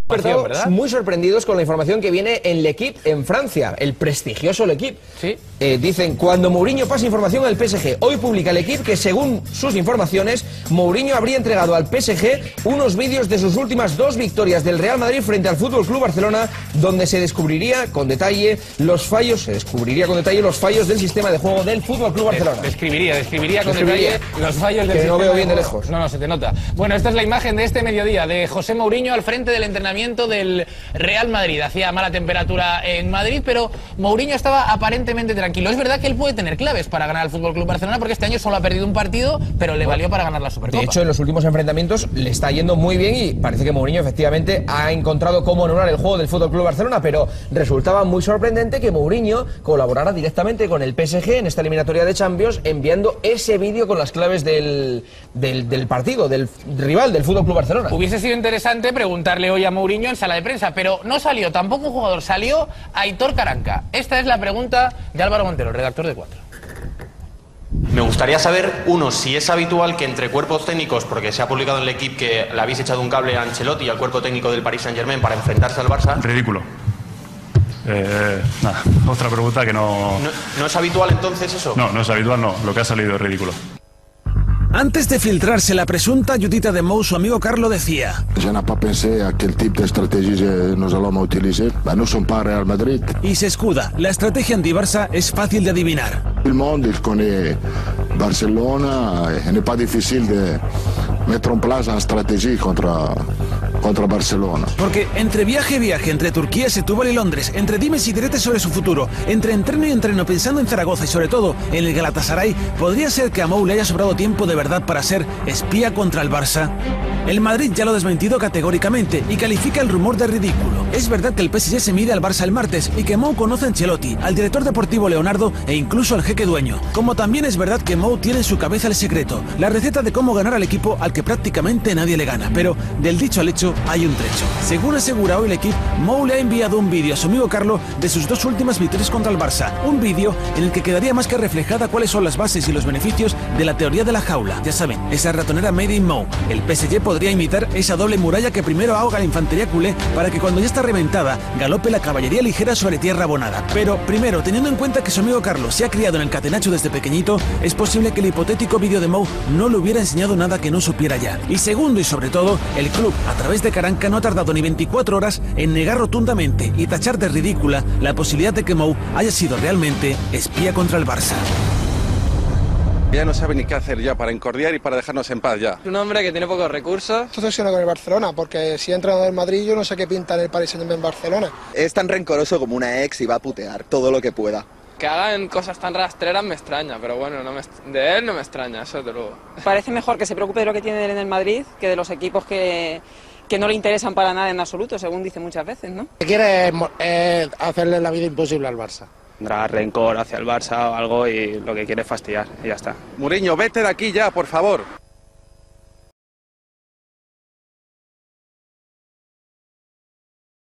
¿verdad? Muy sorprendidos con la información que viene en L'Équipe en Francia, el prestigioso L'Équipe. Sí. Dicen, cuando Mourinho pasa información al PSG, hoy publica L'Équipe que según sus informaciones, Mourinho habría entregado al PSG unos vídeos de sus últimas 2 victorias del Real Madrid frente al FC Barcelona, donde se descubriría con detalle los fallos del sistema de juego del FC Barcelona. Describiría con detalle los fallos del sistema. Que no veo bien de lejos. No, se te nota. Bueno, esta es la imagen de este mediodía de José Mourinho al frente del entrenamiento del Real Madrid. Hacía mala temperatura en Madrid, pero Mourinho estaba aparentemente tranquilo. Es verdad que él puede tener claves para ganar al FC Barcelona, porque este año solo ha perdido un partido, pero le valió para ganar la Supercopa. De hecho, en los últimos enfrentamientos le está yendo muy bien y parece que Mourinho efectivamente ha encontrado cómo anular el juego del FC Barcelona, pero resultaba muy sorprendente que Mourinho colaborara directamente con el PSG en esta eliminatoria de Champions, enviando ese vídeo con las claves del partido, del rival del FC Barcelona. Hubiese sido interesante preguntarle hoy a Mourinho en sala de prensa, pero no salió tampoco un jugador, salió Aitor Karanka. Esta es la pregunta de Álvaro Montero, redactor de 4. Me gustaría saber, uno, si es habitual que entre cuerpos técnicos, porque se ha publicado en L'Équipe que le habéis echado un cable a Ancelotti y al cuerpo técnico del Paris Saint-Germain para enfrentarse al Barça. Ridículo. Nada, otra pregunta que no... ¿No es habitual entonces eso? No es habitual, no. Lo que ha salido es ridículo. Antes de filtrarse la presunta ayudita de Mou, su amigo Carlo decía: Je n'ai pas pensé a quel type de stratégie nous allons utiliser. Nous sommes pas Real Madrid. Y se escuda, la estrategia anti-Barça es fácil de adivinar. Tout le monde il connaît Barcelona, et n'est pas difficile de mettre en place une stratégie contra Barcelona. Porque entre viaje y viaje, entre Turquía, Setúbal y Londres, entre dimes y diretes sobre su futuro, entre entreno y entreno pensando en Zaragoza y sobre todo en el Galatasaray, ¿podría ser que a Mou le haya sobrado tiempo de verdad para ser espía contra el Barça? El Madrid ya lo ha desmentido categóricamente y califica el rumor de ridículo. Es verdad que el PSG se mide al Barça el martes y que Mou conoce a Ancelotti, al director deportivo Leonardo e incluso al jeque dueño. Como también es verdad que Mou tiene en su cabeza el secreto, la receta de cómo ganar al equipo al que prácticamente nadie le gana. Pero del dicho al hecho hay un trecho. Según asegura hoy L'Équipe, Mou le ha enviado un vídeo a su amigo Carlo de sus 2 últimas victorias contra el Barça. Un vídeo en el que quedaría más que reflejada cuáles son las bases y los beneficios de la teoría de la jaula. Ya saben, esa ratonera made in Mou. El PSG podría imitar esa doble muralla que primero ahoga la infantería culé para que cuando ya está reventada galope la caballería ligera sobre tierra abonada. Pero primero, teniendo en cuenta que su amigo Carlo se ha criado en el catenacho desde pequeñito, es posible que el hipotético vídeo de Mou no le hubiera enseñado nada que no supiera ya. Y segundo y sobre todo, el club, a través de Karanka, no ha tardado ni 24 horas en negar rotundamente y tachar de ridícula la posibilidad de que Mou haya sido realmente espía contra el Barça. Ya no sabe ni qué hacer ya para encordiar y para dejarnos en paz ya. Un hombre que tiene pocos recursos. Esto se obsesiona con el Barcelona, porque si ha entrenado en Madrid yo no sé qué pinta en el Paris Saint-Germain en Barcelona. Es tan rencoroso como una ex y va a putear todo lo que pueda. Que hagan cosas tan rastreras me extraña, pero bueno, de él no me extraña, eso desde luego. Parece mejor que se preocupe de lo que tiene él en el Madrid que de los equipos que no le interesan para nada en absoluto, según dice muchas veces, ¿no? Quiere hacerle la vida imposible al Barça. Tendrá rencor hacia el Barça o algo y lo que quiere es fastidiar y ya está. Mourinho, vete de aquí ya, por favor.